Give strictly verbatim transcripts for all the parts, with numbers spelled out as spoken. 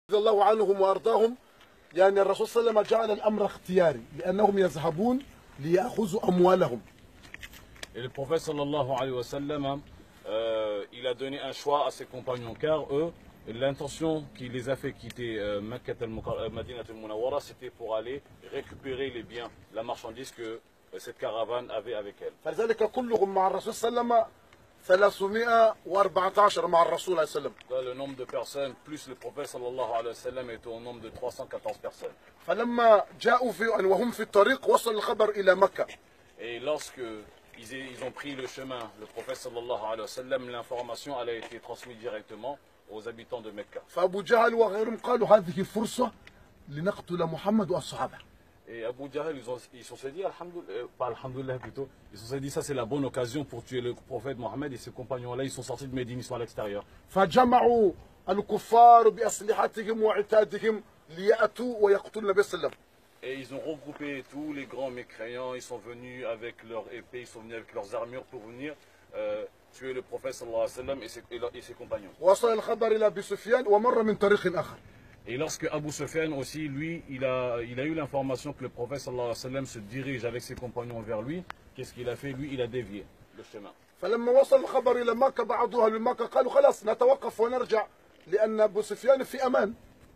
رضي الله عنهم وارضاهم يعني الرسول صلى الله عليه وسلم جعل الامر اختياري لانهم يذهبون ليأخذوا اموالهم. Et le prophète sallallahu alayhi wa sallam, euh, il a donné un choix à ses compagnons car eux, l'intention qui les a fait quitter euh, Makkah al-Madinah al-Munawwara, c'était pour aller récupérer les biens, la marchandise que euh, cette caravane avait avec elle. فلذلك كلهم مع الرسول صلى الله عليه وسلم ثلاثمائة وأربعة عشر مع الرسول صلى الله عليه وسلم. Le nombre de personnes plus le prophète sallallahu alayhi wa sallam était au nombre de trois cent quatorze personnes. فلما جاءوا في وهم في الطريق وصل الخبر إلى مكة. Et lorsque ils, ils ont pris le chemin, le prophète sallallahu alayhi wa sallam, l'information elle a été transmise directement aux habitants de Mecca. فأبو جهل وغيرهم قالوا هذه فرصة لنقتل محمد وأصحابه. Et Abu Jahl, ils, ont, ils se sont dit, alhamdoulilah, pas alhamdoulilah plutôt, ils se sont dit ça c'est la bonne occasion pour tuer le prophète Mohammed et ses compagnons-là, ils sont sortis de Médine, ils sont à l'extérieur. فجمعوا الكفار بأسلحتهم وعتادهم ليأتوا ويقتلوا النبي صلى الله عليه وسلم. Et ils ont regroupé tous les grands mécréants, ils sont venus avec leurs épées, ils sont venus avec leurs armures pour venir euh, tuer le prophète sallallahu alayhi wa sallam et ses, et ses compagnons. وصل الخبر إلى أبي سفيان ومر من طريق آخر. Et lorsque Abu Sufyan aussi, lui, il a, il a eu l'information que le prophète sallallahu alayhi wa sallam se dirige avec ses compagnons vers lui, qu'est-ce qu'il a fait? Lui, il a dévié le chemin. فلما وصل الخبر إلى مكة بعض أهل مكة قالوا خلاص نتوقف ونرجع لأن أبو سفيان في أمان.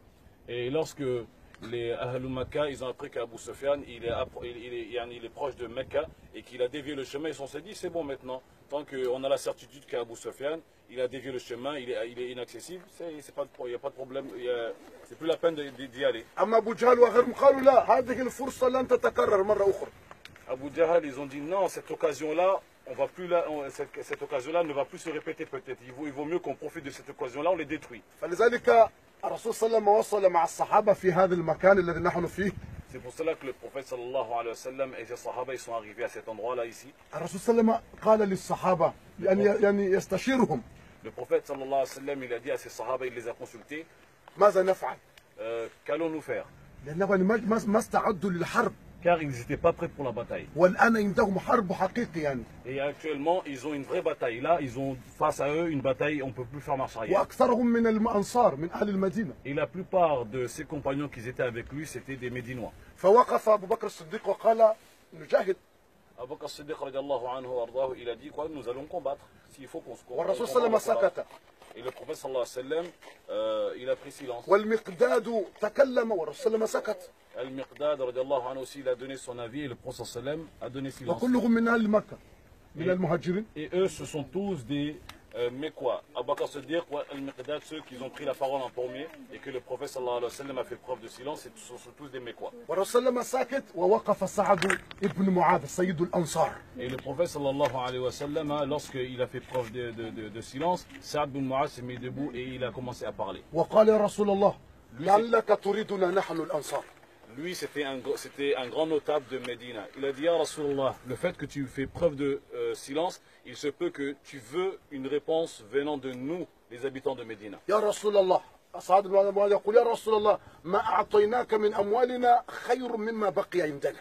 Et lorsque les Ahlul Makkah, ils ont appris qu'Abu Sufyan, il est, il, est, il est proche de Mecca et qu'il a dévié le chemin, ils se sont dit c'est bon maintenant, tant qu'on a la certitude qu'Abu Sufyan, il a dévié le chemin, il est, il est inaccessible, il n'y a pas de problème, c'est plus la peine d'y aller. أما أبو جهل وغيرهم قالوا لا هذه الفرصة لن تتكرر مرة أخرى. Abu Jahl, ils ont dit non, cette occasion-là, on va plus la, on, cette, cette occasion-là ne va plus se répéter peut-être. Il vaut, il vaut mieux qu'on profite de cette occasion-là, on les détruit. فلذلك الرسول صلى الله عليه وسلم وصل مع الصحابة في هذا المكان الذي نحن فيه. C'est pour cela que le prophète sallallahu alayhi wa sallam et ses sahaba ils sont arrivés à cet endroit-là ici. الرسول صلى الله عليه وسلم قال للصحابة يعني يعني يستشيرهم. Le prophète sallallahu alayhi wa sallam il a dit à ses sahaba, il les a consultés. ماذا نفعل؟ Euh, Qu'allons-nous faire? لأنهم ما ما استعدوا للحرب. Car ils n'étaient pas prêts pour la bataille. والآن عندهم حرب حقيقي يعني. Et actuellement, ils ont une vraie bataille. Là, ils ont face à eux une bataille, on ne peut plus faire marche arrière. وأكثرهم من الأنصار من أهل المدينة. Et la plupart de ses compagnons qui étaient avec lui, c'était des Médinois. فوقف أبو بكر الصديق وقال نجاهد. Abu Bakr as-Siddiq radiallahu anhu wardahu, il a dit quoi? Nous allons combattre. S'il faut qu'on se combatte. والرسول صلى الله عليه وسلم سكت. Et le prophète sallallahu alayhi wa sallam, euh, il a pris silence. والمقداد تكلم والرسول صلى الله عليه وسلم سكت. Al-Miqdad radiallahu anhu aussi, il a donné son avis et le prophète sallallahu alayhi wa sallam a donné silence. وكلهم من أهل مكة من المهاجرين. Et eux, ce sont tous des euh, Mekwa. Abu Bakr as-Siddiq, Al-Miqdad, ceux qui ont pris la parole en premier et que le prophète sallallahu alayhi wa sallam a fait preuve de silence, ce sont tous des Mekwa. والرسول صلى الله عليه وسلم ساكت ووقف سعد ابن معاذ سيد الأنصار. Et le prophète sallallahu alayhi wa sallam, lorsqu'il a fait preuve de, de, de, de silence, Saad bin Mu'adh s'est mis debout et il a commencé à parler. وقال يا رسول الله لعلك تريدنا نحن الأنصار. Lui, c'était un, un grand notable de Médina. Il a dit à Rasulullah, le fait que tu fais preuve de euh, silence, il se peut que tu veux une réponse venant de nous, les habitants de Médina. يا رسول الله سعد بن معاذ يقول يا رسول الله ما أعطيناك من أموالنا خير مما بقي عندنا.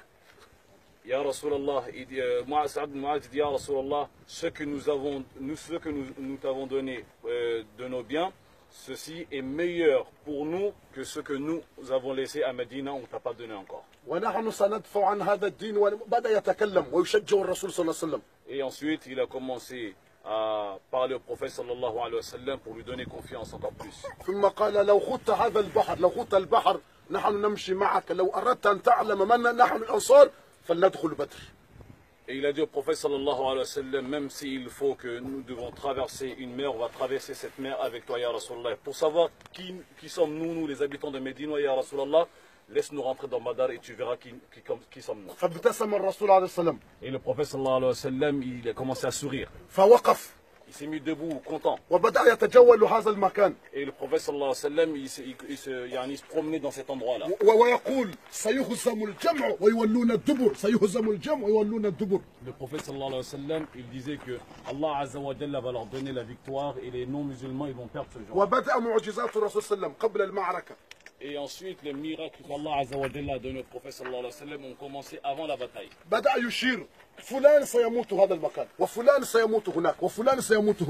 Ya Rasulallah, moi, Saad bin Mu'adh dit, Ya Rasulallah, ce que nous avons, nous, ce que nous, nous t'avons donné euh, de nos biens, ceci est meilleur pour nous que ce que nous avons laissé à Médina, on ne t'a pas donné encore. ونحن سندفع عن هذا الدين وبدأ يتكلم ويشجع الرسول صلى الله عليه وسلم. Et ensuite, il a commencé à parler au prophète sallallahu alayhi wa sallam pour lui donner confiance encore plus. ثم قال لو خضت هذا البحر لو خضت البحر نحن نمشي معك لو أردت أن تعلم من نحن الأنصار فلندخل بدر. Et il a dit au prophète sallallahu alayhi wa sallam, même s'il faut que nous devons traverser une mer, on va traverser cette mer avec toi, Ya Rasulallah. Pour savoir qui, qui sommes nous, nous les habitants de Médine, Ya Rasulallah, laisse-nous rentrer dans Badar et tu verras qui, qui, qui sommes nous. فابتسم الرسول عليه السلام. Et le prophète sallallahu alayhi wa sallam, il a commencé à sourire. فوقف. Il s'est mis debout, content. وبدأ يتجول هذا المكان. Et le prophète sallallahu alayhi wa sallam, il se, il, il se, il se promenait dans cet endroit-là. ويقول سيهزم الجمع ويولون الدبر سيهزم الجمع ويولون الدبر. Le prophète sallallahu alayhi wa sallam, il disait que Allah azza wa jalla va leur donner la victoire et les non-musulmans ils vont perdre ce jour. وبدأ معجزات الرسول صلى الله عليه وسلم قبل المعركة. Et ensuite, les miracles qu'Allah azza wa jalla a donné au prophète sallallahu alayhi wa sallam ont commencé avant la bataille. بدأ يشير فلان سيموت هذا المكان وفلان سيموت هناك وفلان سيموت هنا.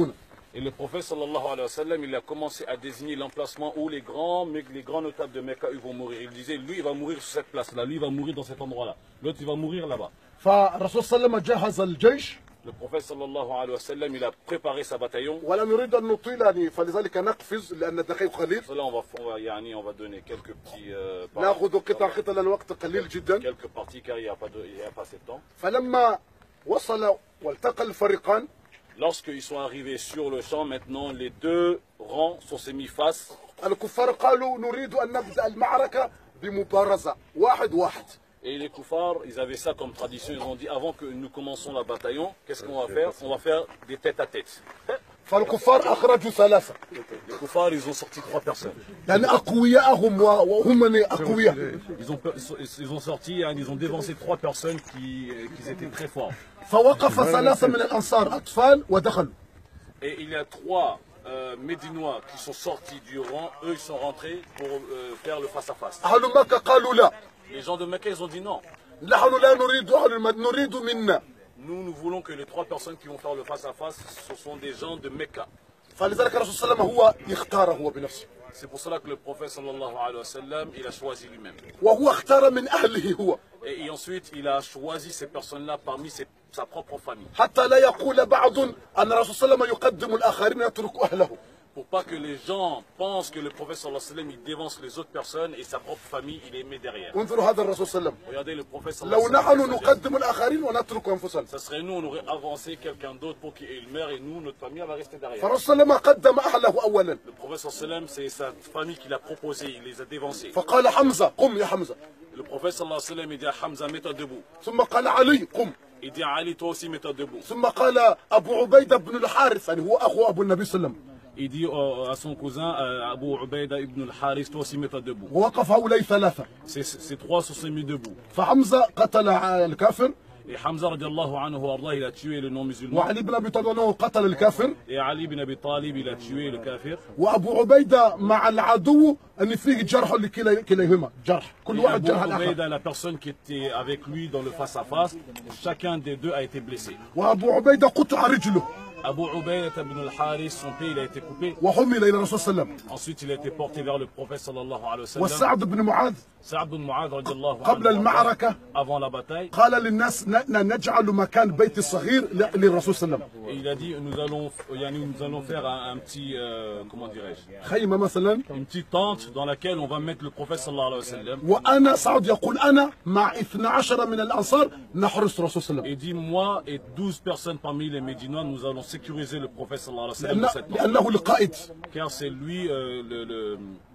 Et le prophète sallallahu alayhi wa sallam, il a commencé à désigner l'emplacement où les grands, les grands notables de Mecca ils vont mourir. Il disait, lui il va mourir sur cette place-là, lui il va mourir dans cet endroit-là, l'autre il va mourir là-bas. فالرسول صلى الله عليه وسلم جهز الجيش Le prophète sallallahu alayhi wa sallam, il a préparé sa bataillon. ولا نريد أن نطيل يعني فلذلك نقفز لأن الدقائق قليل. Là on va, on va, يعني, on va donner quelques petits euh, نأخذ قطع قطع لأن الوقت قليل جدا. quelques parties car il n'y a pas de, il y a pas assez de temps. فلما وصل والتقى الفريقان Lorsqu'ils sont arrivés sur le champ, maintenant les deux rangs sont s'est mis face. الكفار قالوا نريد أن نبدأ المعركة بمبارزة واحد واحد. Et les koufars, ils avaient ça comme tradition. Ils ont dit avant que nous commençons la bataillon, qu'est-ce qu'on va faire? On va faire des têtes à tête. فالكفار أخرجوا ثلاثة. Les koufars, ils ont sorti trois personnes. يعني أقوياءهم وهم أقوياء. Ils ont, ils ont sorti, hein, ils ont dévancé trois personnes qui, qui étaient très forts. فوقف ثلاثة من الأنصار أطفال ودخلوا. Et il y a trois euh, Médinois qui sont sortis du rang. Eux, ils sont rentrés pour euh, faire le face-à-face. أهل مكة قالوا لا. Les gens de Mecca, ils ont dit non. نحن لا نريد أهل المدينة نريد منا. Nous, nous voulons que les trois personnes qui vont faire le face-à-face, ce sont des gens de Mecca. فلذلك الرسول صلى الله عليه وسلم هو يختار هو بنفسه. C'est pour cela que le prophète sallallahu alayhi wa sallam, il a choisi lui-même. وهو اختار من أهله هو. Et, et ensuite, il a choisi ces personnes-là parmi ses, sa propre famille. حتى لا يقول بعض أن الرسول صلى الله عليه وسلم يقدم الآخرين ويترك أهله. Pour pas que les gens pensent que le prophète sallallahu alayhi wa sallam, il dévance les autres personnes et sa propre famille, il les met derrière. انظروا هذا الرسول صلى الله عليه وسلم. Regardez le prophète sallallahu لو alayhi wa نحن sallam. نقدم الآخرين ونترك أنفسنا. Ça serait nous, on aurait avancé quelqu'un d'autre pour qu'il meure et nous, notre famille, elle va rester derrière. فالرسول صلى الله عليه وسلم قدم أهله أولا. Le prophète sallallahu alayhi wa sallam, c'est sa famille qui l'a proposé, il les a dévancés. فقال حمزة قم يا حمزة. Le prophète sallallahu alayhi wa sallam, il dit à Hamza, mets-toi debout. ثم قال علي قم. Il dit à Ali, toi aussi, mets-toi debout. ثم قال أبو عبيدة بن الحارث يعني هو أخو أبو النبي صلى الله عليه وسلم. Il dit à son cousin, Abu Ubaida ibn al-Haris, toi aussi mets-toi debout. ووقف هؤلاء ثلاثة. Ces, ces trois se sont mis debout. فحمزة قتل الكافر. Et Hamza radiallahu anhu arda, il a tué le non-musulman. وعلي بن أبي طالب قتل الكافر. Et Ali bin Abi Talib, il a tué le kafir. وأبو عبيدة مع العدو أن فيه جرح لكليهما جرح كل Et واحد Abu جرح الآخر. Ubaida, la personne qui était avec lui dans le face-à-face, chacun des deux a été blessé. وأبو عبيدة قطع رجله. Abu Ubaida ibn al-Haris, son pied il a été coupé. وحمل إلى الرسول صلى الله عليه وسلم. Ensuite, il a été porté vers le prophète sallallahu alayhi wa sallam. وسعد بن معاذ Sa'd bin Mu'adh radiallahu قبل anhu, المعركة avant la bataille, قال للناس ن- نجعل مكان بيت الصغير ل- للرسول صلى الله عليه وسلم. et il a dit nous allons, yani, nous allons faire un, un petit, euh, comment dirais-je, خيمة مثلا. une petite tente dans laquelle on va mettre le prophète sallallahu alayhi wa sallam. وأنا سعد يقول أنا مع اثنا عشر من الأنصار نحرس الرسول صلى الله عليه Et dit moi et douze personnes parmi les Médinois, nous allons sécuriser le prophète sallallahu alayhi wa sallam وسلم dans cette tente. لأنه القائد. Car c'est lui euh, le, le,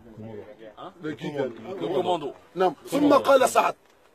hein, le commando. نعم. ثم قال سعد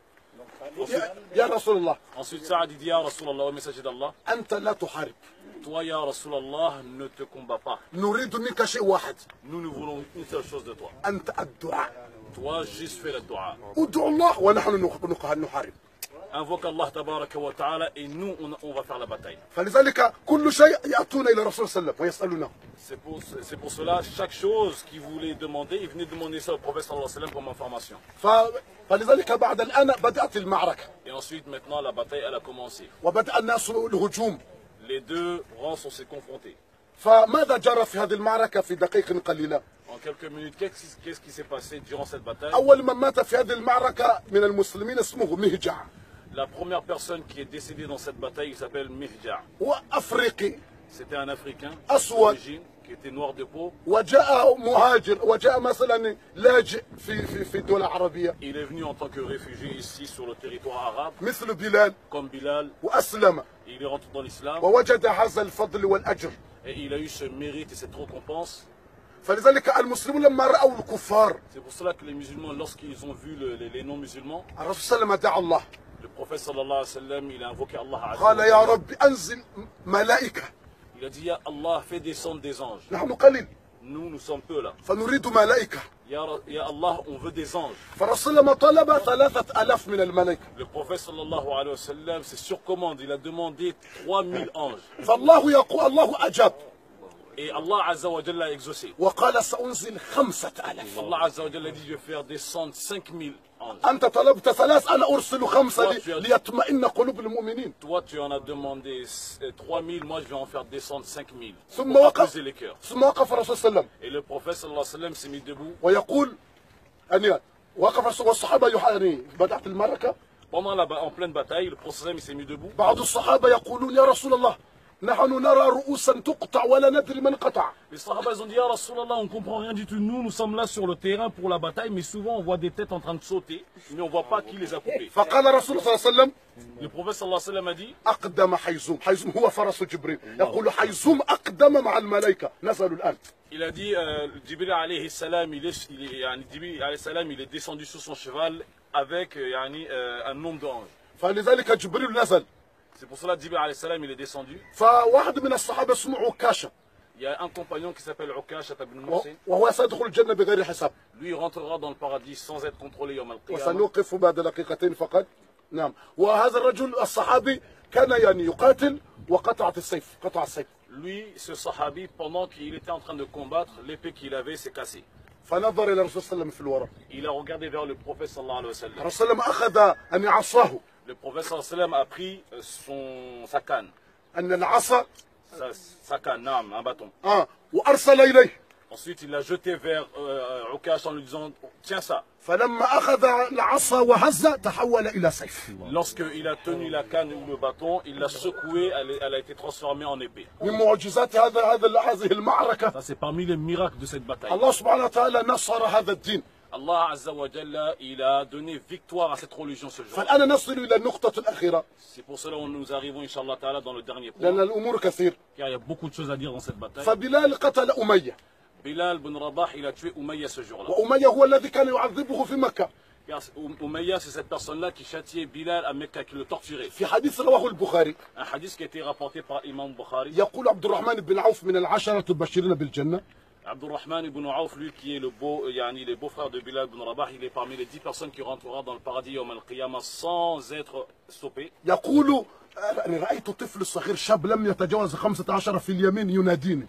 يا- يا رسول الله Ensuite Saad il dit, Ya Rasulallah, au messager d'Allah, أنت لا تحارب. toi Ya Rasulallah, ne te combats pas. نريد منك شيء واحد. Nous, nous voulons une seule chose de toi. أنت الدعاء. Toi, juste fais le dua. ادعو الله ونحن نخ- نخ- نحارب. Invoque Allah tabaraka wa ta'ala et nous, on, on va faire la bataille. فلذلك كل شيء يأتون إلى الرسول صلى الله عليه وسلم ويسألونه. C'est pour, c'est pour cela, chaque chose qu'ils voulaient demander, ils venaient demander ça au prophète sallallahu alayhi wa sallam comme information. ف- فلذلك بعد الآن بدأت المعركة Et ensuite, maintenant, la bataille, elle a commencé. وبدأ الناس الهجوم. Les deux rangs sont se confrontés. فماذا جرى في هذه المعركة في دقائق قليلة؟ En quelques minutes, qu'est-ce qu'est-ce qui s'est passé durant cette bataille? أول من مات في هذه المعركة من المسلمين اسمه مهجع. La première personne qui est décédée dans cette bataille, il s'appelle Mihja. هو أفريقي C'était un Africain Aswad. d'origine qui était noir de peau. وجاء مهاجر وجاء مثلا لاجئ في في في الدول العربية Il est venu en tant que réfugié ici sur le territoire arabe, مثل بلال comme Bilal. وأسلم Il est rentré dans l'islam ووجد هذا الفضل والأجر. et il a eu ce mérite et cette récompense. فلذلك المسلمون لما رأوا الكفار C'est pour cela que les musulmans, lorsqu'ils ont vu le- les, les non-musulmans, الرسول صلى الله عليه وسلم دعا الله le prophète sallallahu alayhi wa sallam, il a invoqué Allah azza قال wa يا jalla. رب أنزل ملائكة. Il a dit, Ya Allah, fais descendre des anges. نحن قليل Nous, nous sommes peu là. فنريد ملائكة. Ya, Ra- Ya Allah, on veut des anges. فالرسول لما طلب ثلاثة ألاف من الملائكة Le prophète sallallahu alayhi wa sallam, c'est sur commande, il a demandé trois mille anges. فالله يقول الله أجاب Et Allah azza wa jalla a exaucé. وقال سأنزل خمسة ألاف. Allah azza wa jalla a dit, je vais faire descendre cinq mille anges. أنت طلبت ثلاث أنا أرسل خمسة Toi, لي- tu as- ليطمئن قلوب المؤمنين. Toi, tu en as demandé trois mille, moi je vais en faire descendre cinq mille. ثم Pour وقف apaiser les cœurs. ثم وقف الرسول صلى الله عليه وسلم Et le prophète sallallahu alayhi wa sallam s'est mis debout. ويقول أن وقف الرسول والصحابة يعني بدأت المعركة. Pendant la, ba- en pleine bataille, le prophète sallam, il s'est mis debout. بعض الصحابة يقولون يا رسول الله نحن نرى رؤوسا تقطع ولا ندري من قطع. Les Sahaba ils ont dit ah Rasulallah, on comprend rien du tout. Nous, nous sommes là sur le terrain pour la bataille, mais souvent on voit des têtes en train de sauter, mais on voit pas qui les a coupées. فقال الرسول صلى الله عليه وسلم Le prophète sallallahu alayhi wa sallam a dit أقدم حيزوم. حيزوم هو فرس جبريل. يقول حيزوم أقدم مع الملائكة نزلوا الآن. il a dit euh, Jibril alayhi salam, il est, il est, yani, Jibril alayhi salam, il est descendu sur son cheval avec euh, yani, euh, un nombre d'anges. فلذلك جبريل نزل. C'est pour cela que Jibril alayhi salam, il est descendu. فواحد من الصحابة اسمه عكاشة Il y a un compagnon qui s'appelle Ukasha ibn و- Muhsin. وهو سيدخل الجنة بغير حساب. Lui, il rentrera dans le paradis sans être contrôlé yawm al-qiyamah. وسنوقف بعد دقيقتين فقط. نعم. وهذا الرجل الصحابي كان يعني يقاتل وقطعت السيف قطع السيف. Lui, ce sahabi, pendant qu'il était en train de combattre, l'épée qu'il avait s'est cassée. فنظر إلى الرسول صلى الله عليه وسلم في الوراء. Il a regardé vers le prophète sallallahu alayhi wa sallam. الرسول صلى الله عليه وسلم أخذ أن عصاه. Le prophète sallallahu alayhi wa sallam a pris euh, son, sa canne. أن العصا Sa, sa canne, naam, un bâton. آه وأرسل إليه. Ensuite, il l'a jeté vers euh, Ukash en lui disant tiens ça. فلما أخذ العصا وهز تحول إلى سيف. Lorsqu'il a tenu la canne ou le bâton, il l'a secoué, elle, elle a été transformée en épée. من معجزات هذا هذا هذه المعركة Ça, c'est parmi les miracles de cette bataille. الله سبحانه وتعالى نصر هذا الدين. Allah Azza wa Jalla, il a donné victoire à cette religion ce jour. فالآن نصل إلى النقطة الأخيرة C'est pour cela que nous arrivons, Inch'Allah Ta'ala, dans le dernier point. لأن الأمور كثير. Car il y a beaucoup de choses à dire dans cette bataille. فبلال قتل أمية Bilal bin Rabah, il a tué Umayya ce jour-là. وأمية هو الذي كان يعذبه في مكة. Car Umayya, c'est cette personne-là qui châtiait Bilal à Mecca, qui le torturait. في حديث رواه البخاري Un hadith qui a été rapporté par Imam Bukhari. يقول عبد الرحمن بن عوف من العشرة المبشرين بالجنة. Abdurrahman ibn Auf, lui qui est le beau, yani le beau-frère de Bilal ibn Rabah, il est parmi les dix personnes qui rentreront dans le paradis yawm al-qiyamah sans être stoppé. يقول أنا رأيت طفل صغير شاب لم يتجاوز خمسة عشر في اليمين يناديني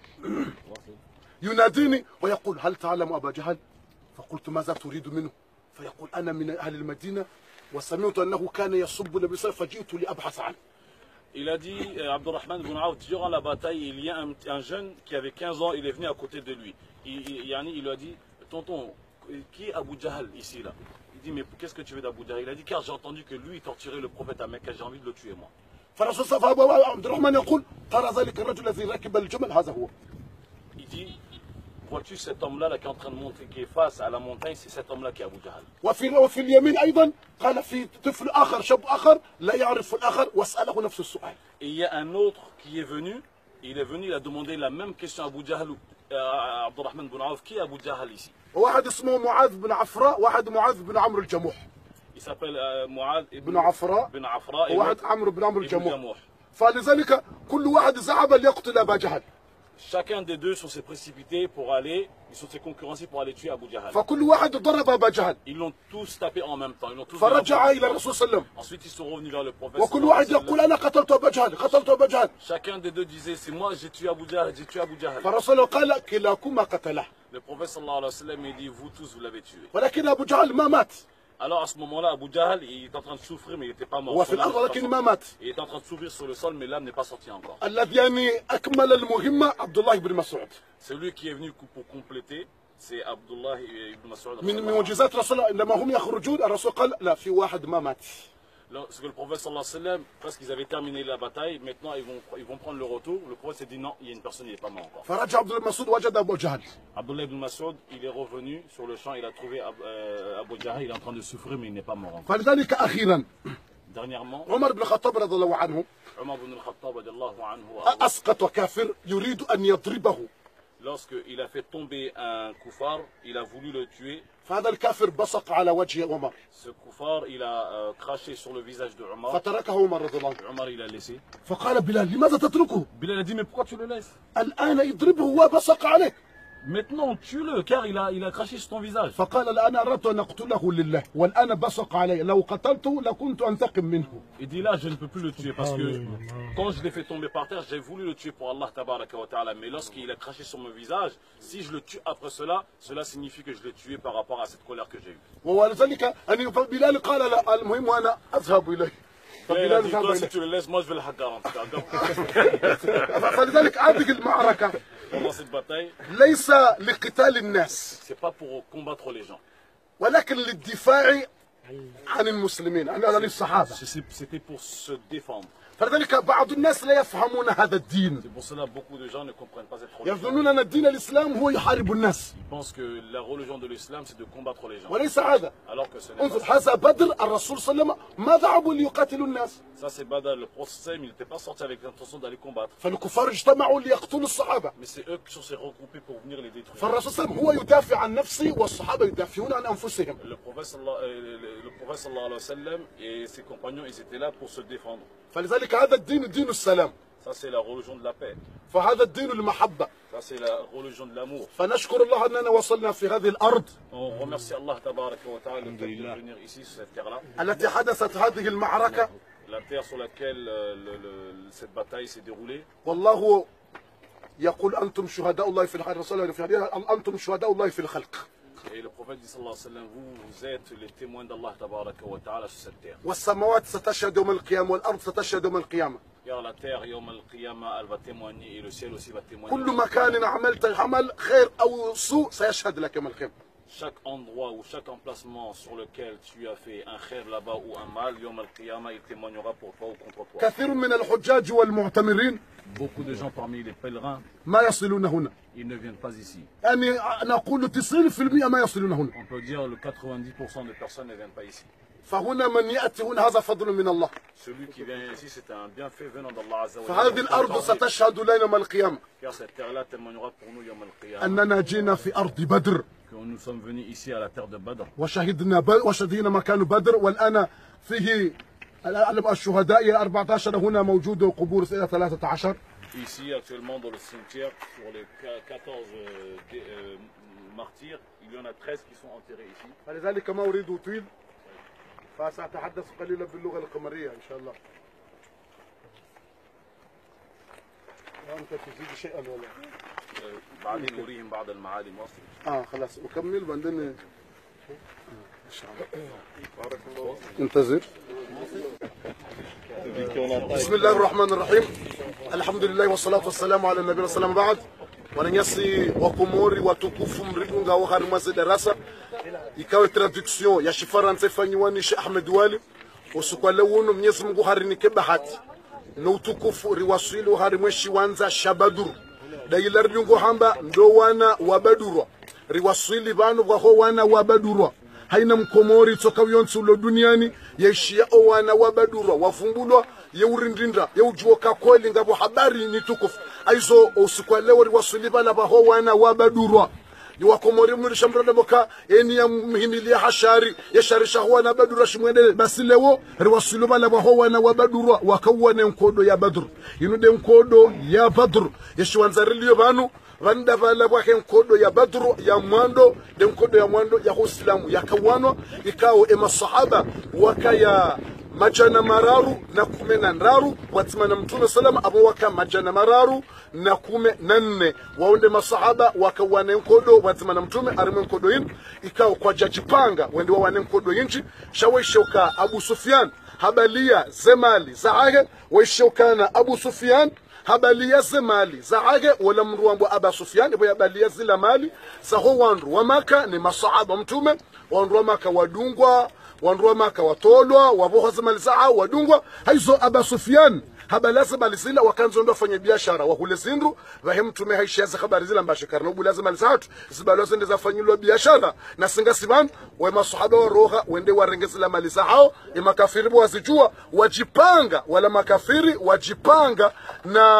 يناديني ويقول هل تعلم أبا جهل؟ فقلت ماذا تريد منه؟ فيقول أنا من أهل المدينة وسمعت أنه كان يصب النبي صلى الله عليه وسلم فجئت لأبحث عنه. Il a dit, euh, Abdurrahman ibn Auf, durant la bataille, il y a un, un jeune qui avait quinze ans, il est venu à côté de lui. Il, il, yani, il lui a dit, tonton, qui est Abu Jahl ici là? Il dit, mais qu'est-ce que tu veux d'Abu Jahl? Il a dit, car j'ai entendu que lui il torturait le prophète à Mecca, j'ai envie de le tuer moi. فالرسول صلى الله عليه وسلم عبد الرحمن يقول ترى ذلك الرجل الذي ركب الجمل هذا هو. Il dit, vois-tu cet homme-là là, qui est en train de monter, qui est face à la montagne, c'est cet homme-là qui est Abu Jahl. وفي وفي اليمين أيضا قال في طفل آخر شاب آخر لا يعرف الآخر واسأله نفس السؤال. Et il y a un autre qui est venu, il est venu, il a demandé la même question à Abu Jahl, euh, à Abdurrahman ibn Auf, qui est Abu Jahl ici? واحد اسمه معاذ بن عفراء واحد معاذ بن عمرو الجموح. Il s'appelle euh, Mu'adh ibn بن عفراء ibn Afra et وواحد l'autre عمرو بن عمرو ibn الجموح. Jamouh. فلذلك كل واحد ذهب ليقتل أبا جهل. Chacun des deux sont s'est précipité pour aller, ils sont s'est concurrencés pour aller tuer Abu Jahl. فكل واحد ضرب أبا جهل. Ils l'ont tous tapé en même temps, ils l'ont tous فرجع إلى الرسول صلى الله عليه وسلم. Ensuite ils sont revenus vers le prophète. وكل sallallahu واحد alayhi wa يقول sallam. أنا قتلت أبا جهل قتلت أبا جهل. Chacun des deux disait c'est moi j'ai tué Abu Jahl, j'ai tué Abu Jahl. فالرسول قال كلاكما قتله. Le prophète sallallahu alayhi wa sallam il dit vous tous vous l'avez tué. ولكن أبو جهل ما مات. Alors à ce moment-là Abu Jahl il est en train de souffrir mais il n'était pas mort. هو في Son âme الأرض n'est pas ولكن sortie. ما مات. Il est en train de souffrir sur le sol mais l'âme n'est pas sortie encore. الذي يعني أكمل المهمة عبد الله بن مسعود. Celui qui est venu pour compléter c'est Abdullah ibn Mas'ud. من من معجزات الرسول لما هم يخرجون الرسول قال لا في واحد ما مات. Lorsque le prophète sallallahu alayhi wa sallam, parce qu'ils avaient terminé la bataille, maintenant ils vont, ils vont prendre le retour. Le prophète s'est dit non, il y a une personne, il n'est pas mort encore. فرجع عبد الله بن مسعود وجد أبو جهل. Abdullah ibn Mas'ud, il est revenu sur le champ, il a trouvé Ab- euh, Abu Jahl, il est en train de souffrir, mais il n'est pas mort encore. فلذلك أخيرا Dernièrement, عمر بن الخطاب رضي الله عنه Umar ibn al-Khattab, radiallahu anhu, أسقط كافر يريد أن يضربه. lorsqu'il a fait tomber un koufar, il a voulu le tuer. فهذا الكافر بصق على وجه عمر Ce koufar, il a euh, craché sur le visage de Umar. فتركه عمر رضي الله عنه. Umar, il a laissé. فقال بلال لماذا تتركه؟ Bilal a dit, mais pourquoi tu le laisses? الآن يضربه وبصق عليك. Maintenant, tue-le, car il a, il a craché sur ton visage. فقال الآن أردت أن أقتله لله والآن بصق علي لو قتلته لكنت أنتقم منه. Il dit là, je ne peux plus le tuer parce que quand je l'ai fait tomber par terre, j'ai voulu le tuer pour Allah tabaraka wa ta'ala. Mais lorsqu'il a craché sur mon visage, si je le tue après cela, cela signifie que je l'ai tué par rapport à cette colère que j'ai eue. ولذلك أن بلال قال لا المهم أنا أذهب إليه. Il a dit, toi, si tu le laisses, moi je vais le hagar en tout cas. فلذلك هذه المعركة Pendant cette bataille, ليس لقتال الناس c'est pas pour combattre les gens. ولكن للدفاع عن المسلمين عن الصحابة. C'était pour se défendre. فلذلك بعض الناس لا يفهمون هذا الدين. C'est pour cela que beaucoup de gens ne comprennent pas cette religion. يظنون أن الدين الإسلام هو يحارب الناس. Ils pensent que la religion de l'islam c'est de combattre les gens. وليس هذا. Alors que ce n'est pas انظر ça. هذا بدر الرسول صلى الله عليه وسلم ما ذهبوا ليقاتلوا الناس. Ça c'est Badr, le prophète, il n'était pas sorti avec l'intention d'aller combattre. فالكفار اجتمعوا ليقتلوا الصحابة. Mais c'est eux qui sont regroupés pour venir les détruire. فالرسول صلى الله عليه وسلم هو يدافع عن نفسه والصحابة يدافعون عن أنفسهم. Le prophète sallallahu le prophète sallallahu alayhi wa sallam et ses compagnons, ils étaient là pour se défendre. فلذلك هذا الدين دين السلام. Ça c'est la religion de la paix. فهذا الدين المحبة. Ça c'est la religion de l'amour. فنشكر الله أننا وصلنا في هذه الأرض. On remercie Allah tabaraka wa ta'ala de venir ici sur cette terre-là. التي حدثت هذه المعركة. La terre sur laquelle euh, le, le, cette bataille s'est déroulée. والله يقول أنتم شهداء الله في الخلق الرسول في الحديث أنتم شهداء الله في الخلق. Et le prophète dit sallallahu alayhi wa sallam, vous, vous êtes les témoins d'Allah tabaraka wa ta'ala sur cette terre. والسماوات ستشهد يوم القيامة والأرض ستشهد يوم القيامة. Car la terre, yawm al-qiyamah, elle va témoigner et le ciel aussi va témoigner. كل مكان عملت عمل خير أو سوء سيشهد لك يوم القيامة. Chaque endroit ou chaque emplacement sur lequel tu as fait un khair là-bas ou un mal, yawm al-qiyamah, il témoignera pour toi ou contre toi. كثير من الحجاج والمعتمرين Beaucoup de gens parmi les pèlerins, ما يصلون هنا. ils ne viennent pas ici. يعني نقول تسعين بالمئة ما يصلون هنا. On peut dire que quatre-vingt-dix pour cent des personnes ne viennent pas ici. فهنا من يأتي هنا هذا فضل من الله. Celui qui vient ici, c'est un bienfait venant d'Allah Azza wa فهذه Jalla. الأرض ستشهد لنا يوم القيامة Car cette terre-là témoignera pour nous yawm al-qiyamah. أننا جينا في أرض بدر Que nous sommes venus ici à la terre de Badr. وشهدنا ب... وشهدنا مكان بدر والآن فيه الشهداء أربعة عشر هنا موجود قبور ثلاثة عشر. Ici, actuellement, dans le cimetière, sur les quatorze euh, euh, martyrs, il y en a treize qui sont enterrés ici. فلذلك ما أريد أطيل فسأتحدث قليلا باللغة القمرية إن شاء الله. أنت تزيد شيئا ولا؟ بعدين نريهم بعض المعالم واصل. آه خلاص أكمل بعدين إن شاء الله. بارك الله. انتظر. بسم الله الرحمن الرحيم. الحمد لله والصلاة والسلام على النبي صلى الله عليه وسلم بعد. Wananyasi wa Komori watukufu mridunga wa harimwaze darasa ikawe traduction ya Shifaransa fanywa ni Sheikh Ahmed Wali usukwale wuno Mwenyezi Mungu harinike bahati na utukufu riwasili harimweshi wanza Shabaduru daila ribungo hamba ndo wana wa Badurwa riwasili banu bwaho wana wa Badurwa haina mkomori toka yonsu lo duniani yeshia o wana wa Badurwa wafumbulwa yeurindinda yeujuoka kweli ngabo habari ni tukufu aizo usikwalewa riwasili bana baho wana wa Badurwa ni wakomori mrisha mrada boka eni ya mhimilia hashari yasharisha huwa na Badurwa shimwendele basi lewo riwasili bana baho wana wa Badurwa wakawane nkodo ya Badr inude nkodo ya Badr yeshiwanzarilio banu vanda vala bwake nkodo ya Badru ya mwando de nkodo ya mwando ya Uislamu yakawano ikao ema sahaba wakaya majana mararu na kume na ndaru watimana mtume salama abo waka majana mararu na kume na nne waonde masahaba wakawane nkodo watimana mtume arimwe nkodo yin ikao kwa jajipanga wende wawane nkodo yinchi shaweshoka Abu Sufyan habalia zemali zaage weshokana Abu Sufyan habalia zemali zaage wala mruambo Aba Sufyan ibo habalia zila mali saho wandu wa Maka ni masahaba mtume wandu wa Maka wadungwa wandu wa Maka watolwa waboha zemali zaa wadungwa haizo Aba Sufyan habala zemali zila wakanzo ndo fanya biashara wahule zindu vahe mtume haishaza habari zila mbashikara no bula zemali zatu zibalo zende zafanyilwa biashara na singa siban wa masahaba wa roha wende warengezela mali zao imakafiri wazijua wajipanga wala makafiri wajipanga na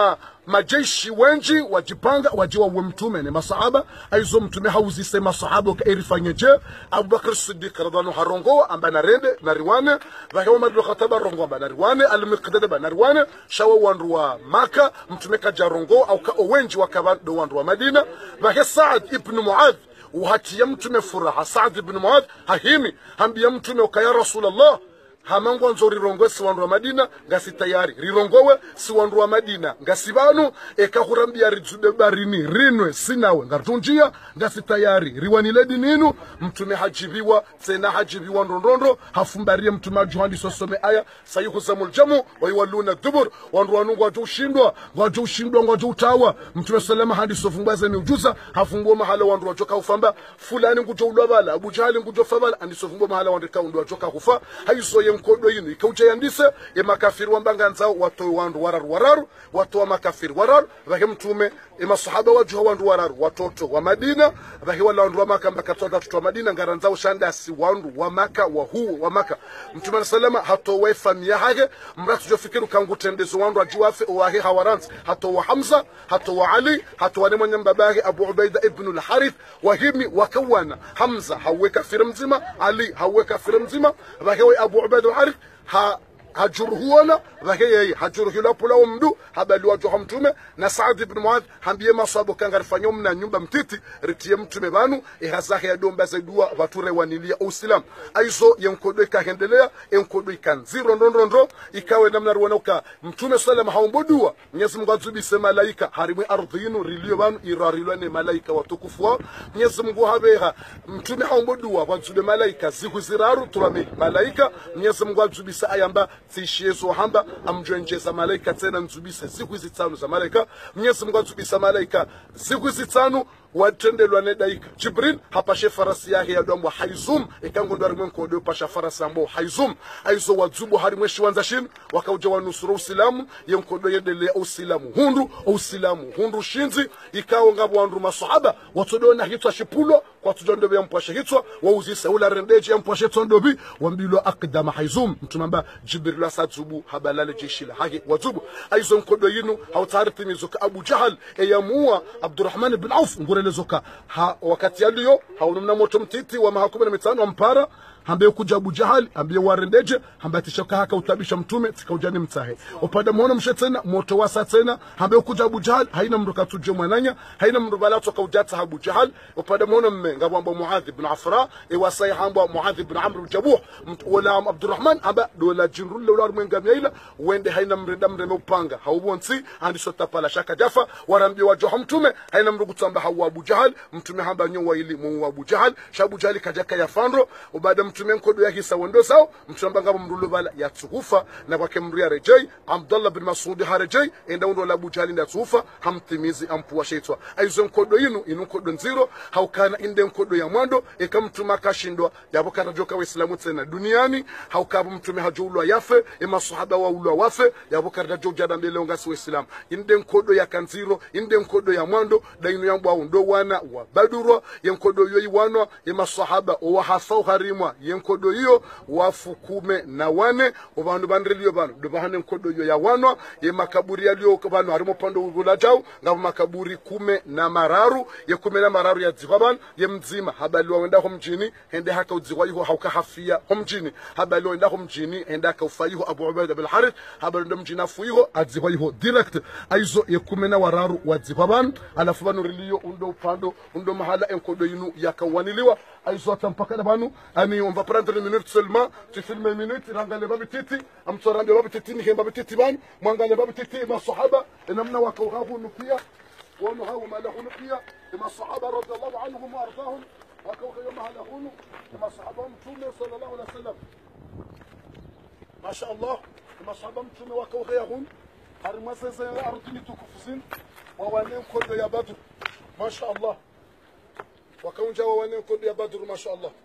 majeshi wenji wajipanga wajiwa uwe mtume ni masahaba aizo mtume hauzise masahaba kairifanyeje Abubakar Siddiq radhanu harongoa amba narende nariwane vahe Umar bin Khattab rongoa amba nariwane al-Miqdad amba nariwane shawa wandu wa Maka mtume kajarongoa au ka wenji wakabado wandu wa Madina vahe Saad ibn Muadh uhati ya mtume furaha Saad ibn Muadh hahimi hambi ya mtume ukaya Rasulullah hamango nzo rirongowe si wandu wa Madina ngasi tayari rirongowe si wandu wa Madina ngasi banu eka hurambia rizube barini rinwe sinawe ngartunjia ngasi tayari riwaniledi ninu mtume hajibiwa tena hajibiwa ndondondo hafumbarie mtume juhandi sosome aya sayuhu samul jamu wa yuwaluna dubur wandu wanungu waju ushindwa waju ushindwa waju utawa mtume salama handi sofumbaze ni ujuza hafunguwa mahala wandu wajoka ufamba fulani ngujo ulwabala Abu Jahali ngujo fabala andi sofumbuwa mahala wandu kaundu wajoka kufa haiso ye mkodo yinu ikauja yandise ya makafiri wambanga nzao watu wandu wararu wararu watu wa makafiri wararu vahe mtume ima sahaba wajuha wandu wararu watoto wa Madina vahe wala wandu wa Maka mbaka watoto wa Madina ngaranzao shanda si wandu wa Maka wa huu wa Maka mtume salama hato we famia hage mratu jofikiru kangu tendezo wandu wajuwafe uwahe hawaranzi hato wa Hamza hato wa Ali hato wa nemwenye mbabahe Abu Ubaida ibn al-Harith wahimi wakawana Hamza hawe kafiri mzima Ali hawe kafiri mzima vahe we Abu Ubaida al-Harith ha hajuruhuona vahe hajuruhila pula umdu habali wajuha mtume na Saad ibn Muadh hambiye maswabo kangarifanya mna nyumba mtiti ritiye mtume banu ihazahe ya domba zaidua wature wanilia usilam aizo yenkodo ikahendelea yenkodo ikanziro ndondondro ikawe namna ruwanauka mtume salama haumbodua Mwenyezi Mungu azubise malaika harimwe ardhinu rilio banu irarilwane malaika watukufu wao Mwenyezi Mungu habeha mtume haumbodua wazube malaika zihu ziraru turame malaika Mwenyezi Mungu azubise ayamba tishiyezo hamba amjwenjeza malaika tena nzubise siku zitano za malaika Mwenyezi Mungu azubisa malaika siku zitano watendelwa ne daika Jibril hapashe farasi yake ya domwa Haizum ikangondo arimwenko odo pasha farasi ambo Haizum aizo wazubu harimweshi wanza shin wakauja wanusuru usilamu yenkodo yendele usilamu hundu usilamu hundu shinzi ikawo ngabo wandu masahaba watodona hitwa shipulo kwa tujondo ya mpashe hitwa wauzisa ula rendeje ya mpashe tondobi wambilo akdama Haizum mtumamba Jibril asazubu habalale jeshila hage wazubu aizo nkodo yinu hautarithi mizuka Abu Jahal eyamua Abdurrahman ibn Auf lezoka ha wakati yaliyo haunumna moto mtiti wa mahakumi na mitano wa mpara hambe kuja Abu Jahal hambe warendeje hambe tishoka haka utabisha mtume tikaujani mtahe upada muona mshetena moto wasa tena hambe kuja Abu Jahal haina mruka tuje mwananya haina mrubala toka ujata Abu Jahal upada muona mme ngabamba Muadh ibn Afra e wasai hamba Muadh ibn Amr al-Jabuh wala Abdurrahman aba dola jinrulle wala mwenga miaila wende haina mrenda mreme upanga haubonsi andi sota pala shaka jafa warambi wajoha mtume haina mrugutamba hawa Abu Jahal mtume hamba nyowa ili mu Abu Jahal shabu Jahal kajaka ya fandro ubada mtume nkodo yake sawondo sao mtume ngabo mrulu bala ya tsuhufa na kwake mria rejei Abdullah bin Mas'ud harejei enda ndo la Abu Jahal nda tsuhufa hamtimizi ampuwa sheitwa aizo nkodo yinu inu nkodo nziro haukana inde nkodo ya mwando ekamtuma kashindwa yabo karajoka waislamu tena duniani haukabu mtume hajulwa yafe ema sahaba wa ulwa wafe yabo karajoka jada mbele ngasi waislamu inde nkodo ya kanziro inde nkodo ya mwando dainu yambo ndo wana wa baduro yenkodo yoyi wanwa ema sahaba wa hafau harimwa yenkodo hiyo wafukume na wane obandu bandrelio bano do bahane nkodo yo ya wanwa ye makaburi yalio bano harimo pando ugula jao ngabo makaburi kume na mararu ye kume na mararu ya dzibaban ye mzima habali wenda ho mjini hende haka udziwa yuho hauka hafia ho mjini habali wenda ho mjini hende haka ufayiho Abu Ubaida bil Harith habali ndo mjina fuyiho adziwa yuho direct aizo ye kume na wararu wa dzibaban alafu bano relio undo upando undo mahala enkodo yinu yakawaniliwa aizo atampaka banu ani on va prendre une minute seulement tu filmes une minute rangale babu titi amtorande babu titi ni babu titi ban mwangale babu titi ma sahaba namna wakauhabu nukia wano hawo malahu nukia ma sahaba radiyallahu anhum wa ardahum wakauha yoma halahu ma sahaba mtume sallallahu alaihi wasallam ma sha Allah ma sahaba mtume wakauha yahun harmasese ardini tukufusin wa wanen kodo ya Badr ma sha Allah wakaunja wa wanen kodo ya Badr ma sha Allah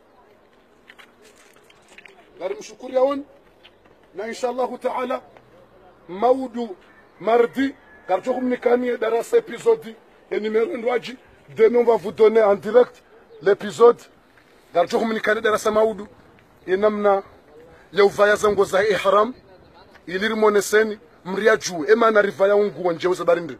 غير مشكور يون نا إن شاء الله تعالى مودو mardi garjokum nikani darasa épisode et numéro nwaji demain on va vous donner en direct l'épisode garjokum nikani darasa maudu inamna ya uvaya zango za ihram ilirimoneseni mriaju ema na rivaya ungu wanje uzabarinde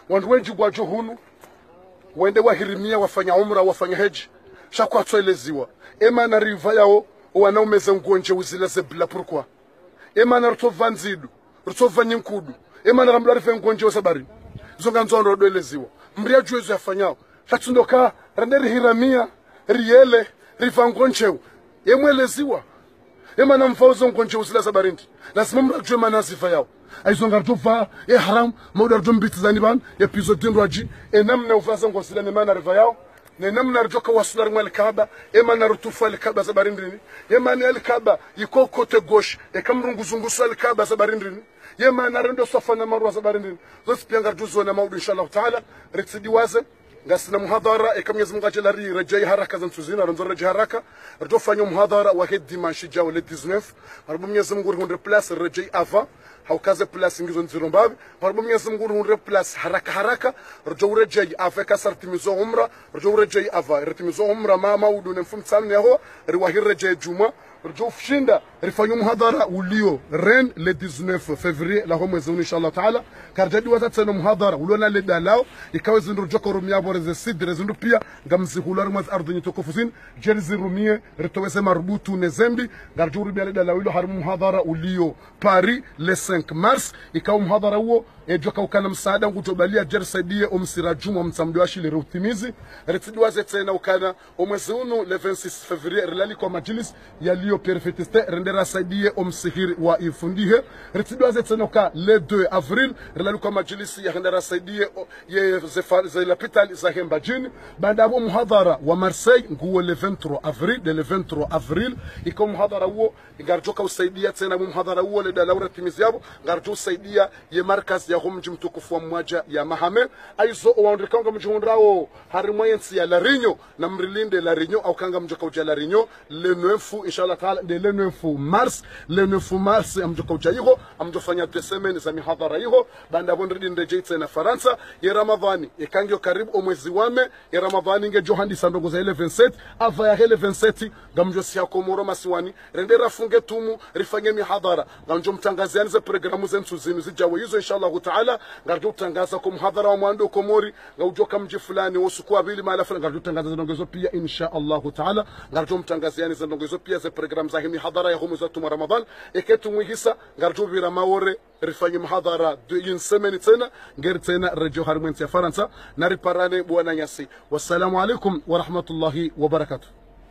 wandu wenji gwa johunu wende wahirimia wafanya umra wafanya heji shakwa tweleziwa ema na riva yao wanaumeza ngonje uzila zebla pourquoi ema na rutova nzidu rutova nyinkudu ema na ramla rife ngonje wasabari zonga nzondo dweleziwa mria juezo yafanyao shatundoka randeri hiramia riele rifa ngonje yemweleziwa ema na mfauzo ngonje uzila sabarindi lazima mrajue manasifa yao aizonga rutova e haram mauda rutumbiti zaniban episode ndwaji enamna ufaza ngosila ne mana riva yao nenamna rjoka wasular mwa al-Kaaba ema na rutufa al-Kaaba zabarindrini yema ni al-Kaaba yiko kote gauche e kamrunguzungusu al-Kaaba zabarindrini yema na rendo safa na marwa zabarindrini zote pia ngarjuzo na maudu inshallah taala ritsidiwaze ngasina muhadara e kam Mwenyezi Mungu ajalari rejai haraka za ntuzina ronzo rejai haraka rjofanya muhadara wa hedi dimanche jao le dix-neuf harbu Mwenyezi Mungu hunde place rejai ava haukaze place ngizo nzirombabi harbu Mwenyezi Mungu hunde place haraka haraka rjo rejai ava kasartimizo umra rjo rejai ava retimizo umra ma maudu ne mfumtsani yaho riwahi rejai juma rjo fshinda rifanyu muhadara ulio ren le dix-neuf février la homo zuni inshallah taala karjadi watatena muhadara ulona le dalao ikawe zindu joko rumia boreze sidre zindu pia ngamzi hular mwaz ardhi nyitokofuzin jerzi rumie ritowese marbutu ne zembi garjuru bia le dalao ilo har muhadara ulio Paris le cinq mars ikawe muhadara huo e joka ukana msaada ngutobalia jersaidie omsirajuma mtsamdwashi le rutimizi ritidwaze tena ukana omwezunu le vingt-six février rilali kwa majlis yalio perfetiste rendera saidie omsihiri wa ifundihe ritidwaze tena uka le deux avril rilali kwa majlis ya rendera saidie ye ze l'hôpital za hembajini baada wa muhadara wa Marseille nguo le vingt-trois avril de le vingt-trois avril iko muhadara huo garjoka usaidia tena muhadara huo le dalaura timizi yabo garjo usaidia ye markaz ya humji mtukufu wa mwaja ya Mahame aizo waondekanga mjundrao harimwensi ya Larinyo na mrilinde Larinyo au kanga mjoka uja Larinyo le neuf inshallah taala de le neuf mars le neuf mars amjoka uja higo amjofanya deux semaines za mihadhara higo banda bondridi ndeje tena Faransa ya Ramadhani ikangio karibu mwezi wame ya Ramadhani nge johandi sandongo za ile vingt-sept ava ya ile vingt-sept gamjosi ya komoro masiwani rendera funge tumu rifanye mihadhara gamjo mtangaziani za programu zentu zinu zijawe hizo inshallah taala ngarjo tangaza kwa muhadhara wa mwando komori ngaujoka mji fulani usiku abili mala fulani ngarjo tangaza ndongezo pia insha Allah taala ngarjo mtangaziani za ndongezo pia za program za mihadhara ya humu za tuma Ramadan eketu mwihisa ngarjo bira maore rifanye muhadhara de une semaine tena ngeri tena radio harmenti ya Faransa na riparane bwana nyasi wassalamu alaikum wa rahmatullahi wa barakatuh.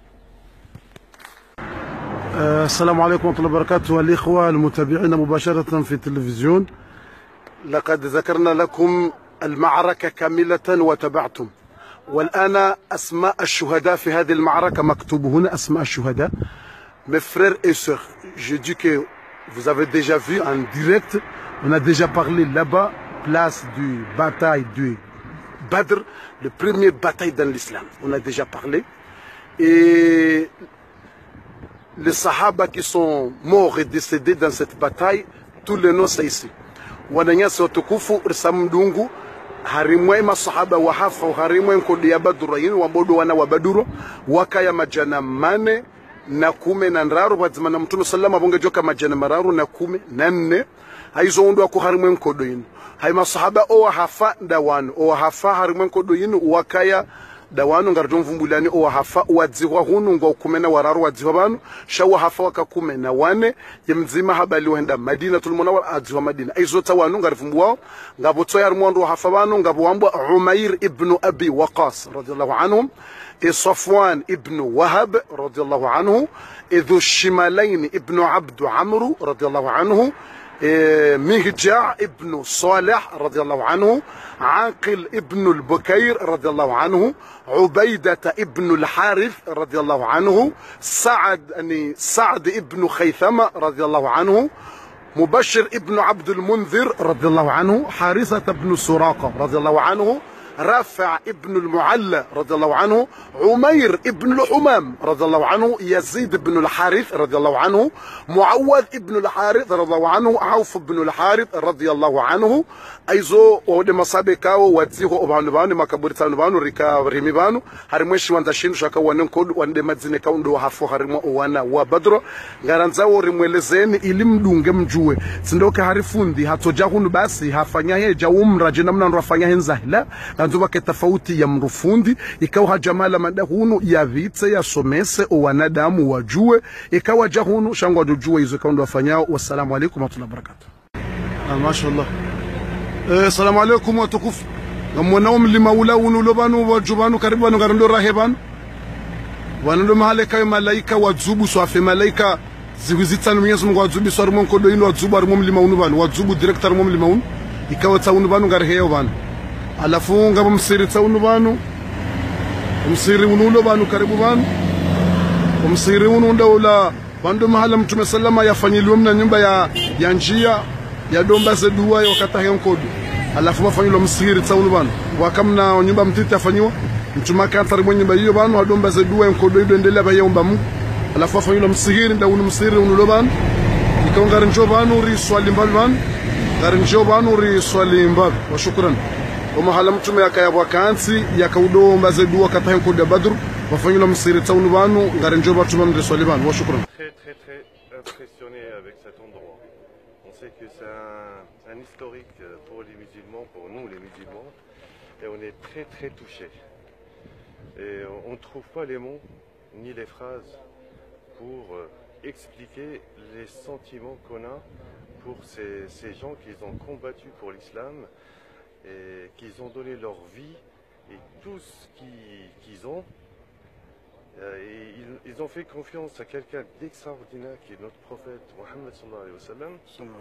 السلام عليكم ورحمة الله وبركاته الإخوة المتابعين مباشرة في التلفزيون. لقد ذكرنا لكم المعركة كاملة وتبعتم والآن أسماء الشهداء في هذه المعركة مكتوب هنا أسماء الشهداء. Mes frères et sœurs, je dis que vous avez déjà vu en direct, on a déjà parlé là-bas, place du bataille du Badr, le premier bataille dans l'islam. On a déjà parlé. Et les Sahaba qui sont morts et décédés dans cette bataille, tous les noms c'est ici. Wananyasi watukufu risamdungu harimwe masahaba wa hafa harimwe nkodi ya Badru yini wabodo wana wa Baduro wakaya majana mane na kume na nraru wadzimana mtume sallama bonge joka majana mararu na kume na nne haizo undwa ku harimwe nkodo yini hai masahaba o hafa dawano o hafa harimwe nkodo yini wakaya dawano ngarjo mvumbulani o hafa wadzihwa hunu ngo kumena wararu wadzihwa banu shawa hafa wakakume na wane yemzima habali wenda Madina tulmunawwar adzihwa Madina aizota wanu ngarvumbwao ngabotso yar mwondo hafa banu ngabwambwa Umair ibn Abi Waqas radiyallahu anhum e Safwan ibn Wahab radiyallahu anhu e Dhu Shimalain ibn Abd Amr radiyallahu anhu مهجع ابن صالح رضي الله عنه عاقل ابن البكير رضي الله عنه عبيدة ابن الحارث رضي الله عنه سعد يعني سعد ابن خيثمة رضي الله عنه مبشر ابن عبد المنذر رضي الله عنه حارثة ابن سراقة رضي الله عنه رافع ابن المعلى رضي الله عنه، عمير ابن الحمام رضي الله عنه، يزيد بن الحارث رضي الله عنه، معوذ ابن الحارث رضي الله عنه، عوف بن الحارث رضي الله عنه. aizo ode masabe kawo watiho obanu banu makaburi tanu banu rika rimi banu harimweshi wanda shindu shaka wanen kodu wande madzine kaundo hafo harimwa wana wa badro ngaranzawo rimwelezeni ili mdunge mjue tsindoke harifundi hatoja hunu basi hafanya heja umraje namna nrafanya henzahila kanzuba ke tofauti ya mrufundi ikawa hajamala mada hunu ya vitse ya somese o wanadamu wajue ikawa jahunu shangwa jujue hizo kaundo wafanyao. Wassalamu alaykum wa rahmatullahi wa barakatuh. Ah, mashallah. Eh, assalamu alaykum wa tukufu. Ngamwana mlima ula unulo banu wajubanu karibu banu garando rahebanu. Wanando mahale kayo malaika wadzubu swafe malaika ziwizitana Mwenyezi Mungu wadzubu swarmo nkodo ino wadzubu armo mlima unu banu wadzubu director armo mlima unu ikawa taunu banu garheyo banu. Alafu ngabo msiri taunu banu. Msiri unulo banu karibu banu. Msiri unu ndaula bando mahala Mtume sallama yafanyiliwa mna nyumba ya ya njia ya domba za dua wakata hiyo nkodo. Alafu mafanyilo msiri taunu banu wakamna nyumba mtiti afanywa mtuma kantari mwenye nyumba hiyo banu adomba za dua nkodo ido endelea baye omba Mungu. Alafu afanyilo msiri nda unu msiri unulo banu ikaongara njo banu ri swali mbalu banu ngari njo banu ri swali mbalu. Wa shukran. Mahala Mtume akayabwa kansi yakaudomba za dua wakata hiyo nkodo ya Badru wafanyilo msiri taunu banu ngari njo batu banu ri swali banu. Wa shukran. Très très très impressionné avec cet endroit. On sait que c'est un, un historique pour les musulmans, pour nous les musulmans, et on est très très touchés. Et on ne trouve pas les mots ni les phrases pour euh, expliquer les sentiments qu'on a pour ces, ces gens qui ont combattu pour l'islam et qui ont donné leur vie et tout ce qu'ils qu'ils ont. Et ils, ils ont fait confiance à quelqu'un d'extraordinaire qui est notre prophète Mohammed sallallahu alayhi wa sallam.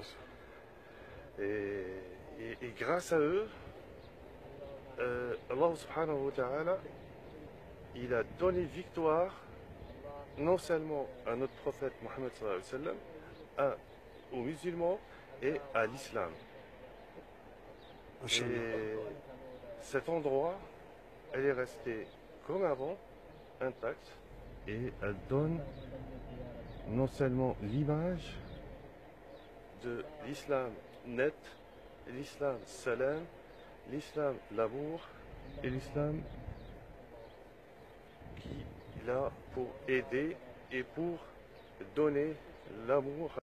Et, et, et grâce à eux, euh, Allah subhanahu wa ta'ala, il a donné victoire non seulement à notre prophète Mohammed sallallahu alayhi wa sallam, à, aux musulmans et à l'islam. Et cet endroit, elle est restée comme avant, intacte, et elle donne non seulement l'image de l'islam net, l'islam salam, l'islam l'amour et l'islam qui est là pour aider et pour donner l'amour